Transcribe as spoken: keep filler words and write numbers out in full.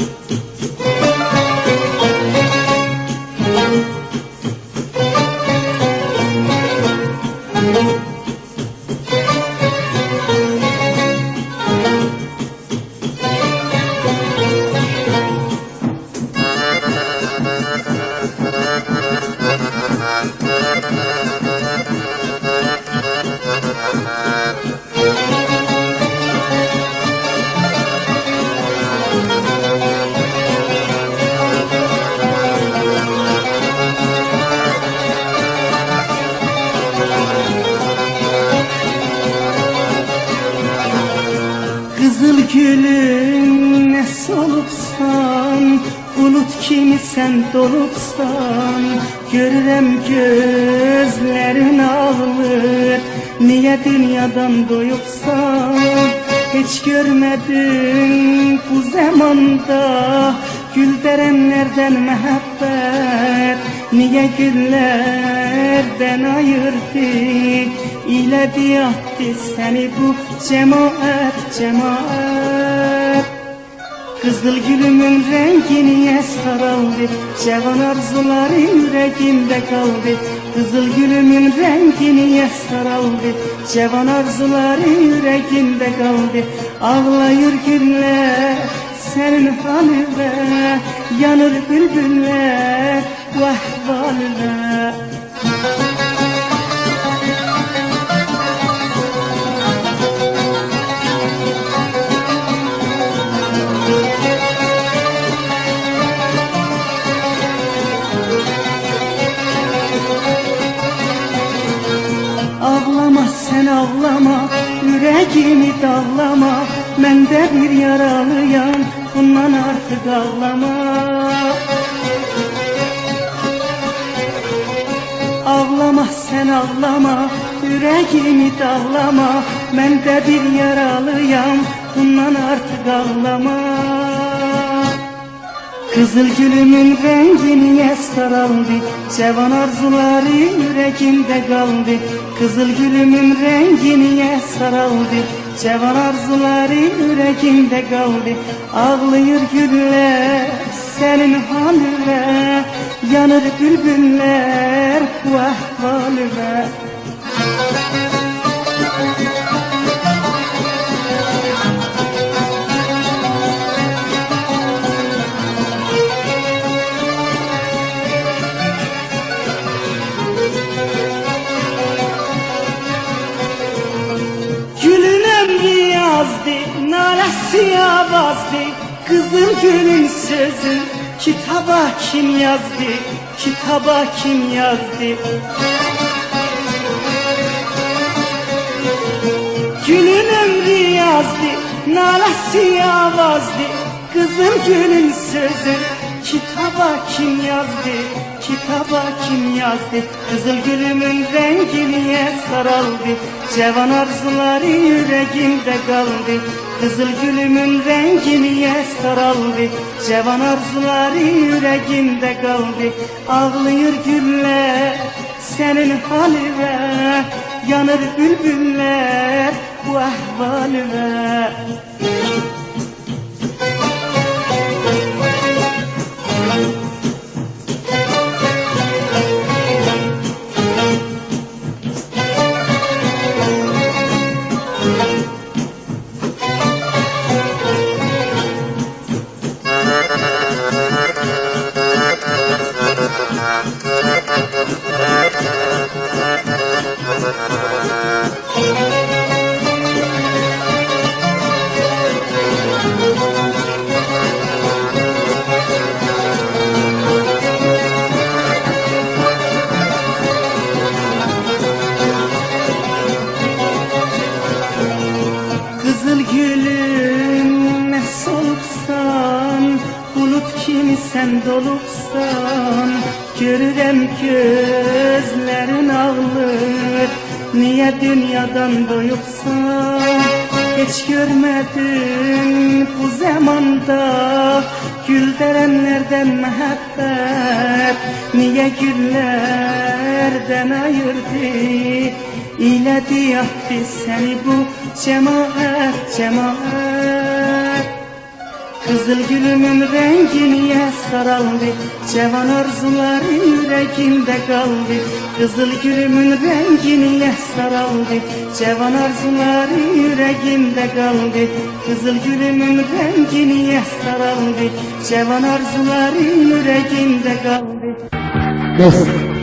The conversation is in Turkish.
Kızıl gülüm ne solupsan, bulut kimi sen dolupsan. Görürem gözlerin ağlar, niye dünyadan doyupsan. Hiç görmedim bu zamanda gülderenlerden mehabbet. Niye güllerden ayırdı, iledi yaktı seni bu cemaat cemaat. Kızıl gülümün rengi niye saraldı, cevan arzuları yüreğimde kaldı. Kızıl gülümün rengi niye saraldı, cevan arzuları yüreğimde kaldı. Ağlayır güller senin haline, yanır bülbüller bu ahvaline. Ağlama sen ağlama, yüreğimi dağlama. Ben de bir yaralıyam, bundan artık ağlama. Ağlama sen ağlama, yüreğimi dağlama. Ben de bir yaralıyam, bundan artık ağlama. Kızıl gülümün rengi niye saraldı, cevan arzuları yüreğimde kaldı. Kızıl gülümün rengi niye saraldı, cevan arzuları yüreğimde kaldı. Ağlayır güller senin haline, yanır bülbüller bu ahvaline. Nalesi avazdı, kızıl gülün sözü. Kitaba kim yazdı, kitaba kim yazdı? Gülün ömrü yazdı, nalesi avazdı, kızıl gülün sözü. Kitaba kim yazdı, kitaba kim yazdı? Kızıl gülümün rengi niye saraldı, cevan arzuları yüreğimde kaldı. Kızıl gülümün rengi niye saraldı, cevan arzuları yüreğimde kaldı. Ağlayır güller senin haline, yanır bülbüller bu ahvaline. Kızıl gülüm ne solupsan, bulut kimi sen dolupsan. Görürem gözlerin ağlar, niye dünyadan doyupsan. Hiç görmedim bu zamanda gülderenlerden mehabbet. Niye güllerden ayırdı, iledi yaktı seni bu cemaat cemaat. Kızıl gülümün rengi niye saraldı? Cevan arzuları yüreğimde kaldı. Kızıl gülümün rengi niye saraldı? Cevan arzuları yüreğimde kaldı. Kızıl gülümün rengi niye saraldı? Cevan arzuları yüreğimde kaldı. Best.